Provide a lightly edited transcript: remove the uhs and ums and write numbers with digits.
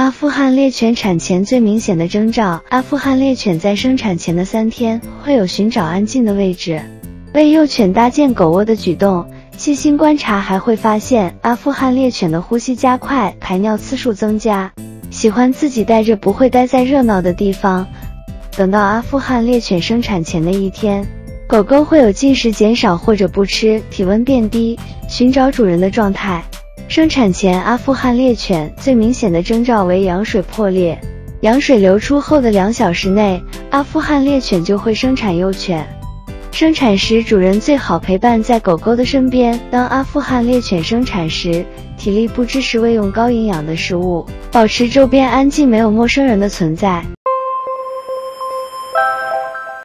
阿富汗猎犬产前最明显的征兆，阿富汗猎犬在生产前的3天会有寻找安静的位置，为幼犬搭建狗窝的举动。细心观察还会发现，阿富汗猎犬的呼吸加快，排尿次数增加，喜欢自己待着，不会待在热闹的地方。等到阿富汗猎犬生产前的1天，狗狗会有进食减少或者不吃、体温变低、寻找主人的状态。生产前阿富汗猎犬最明显的征兆为羊水破裂，羊水流出后的2小时内，阿富汗猎犬就会生产幼犬。生产时主人最好陪伴在狗狗的身边。当阿富汗猎犬生产时，体力不支时喂用高营养的食物，保持周边安静，没有陌生人的存在。